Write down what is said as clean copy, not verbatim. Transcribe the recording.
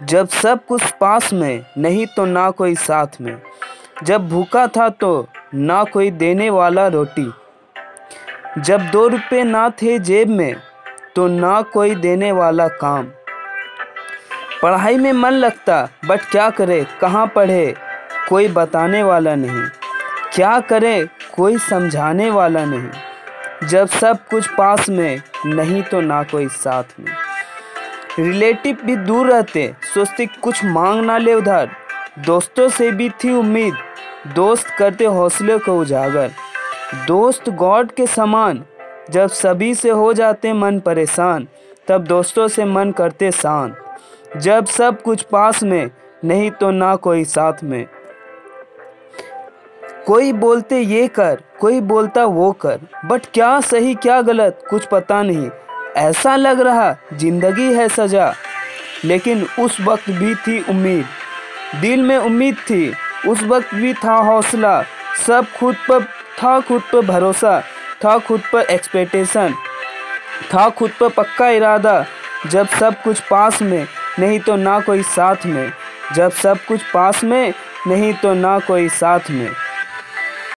जब सब कुछ पास में, नहीं तो ना कोई साथ में। जब भूखा था तो ना कोई देने वाला रोटी। जब 2 रुपए ना थे जेब में तो ना कोई देने वाला काम। पढ़ाई में मन लगता बट क्या करे, कहाँ पढ़े कोई बताने वाला नहीं। क्या करे कोई समझाने वाला नहीं। जब सब कुछ पास में, नहीं तो ना कोई साथ में। रिलेटिव भी दूर रहते, सोचते कुछ मांग ना ले उधार। दोस्तों से भी थी उम्मीद, दोस्त करते हौसले को उजागर। दोस्त गॉड के समान, जब सभी से हो जाते मन परेशान, तब दोस्तों से मन करते शांत। जब सब कुछ पास में, नहीं तो ना कोई साथ में। कोई बोलते ये कर, कोई बोलता वो कर, बट क्या सही क्या गलत कुछ पता नहीं। ऐसा लग रहा जिंदगी है सजा, लेकिन उस वक्त भी थी उम्मीद। दिल में उम्मीद थी, उस वक्त भी था हौसला। सब खुद पर भरोसा, था खुद पर एक्सपेक्टेशन, था खुद पर पक्का इरादा। जब सब कुछ पास में, नहीं तो ना कोई साथ में। जब सब कुछ पास में, नहीं तो ना कोई साथ में।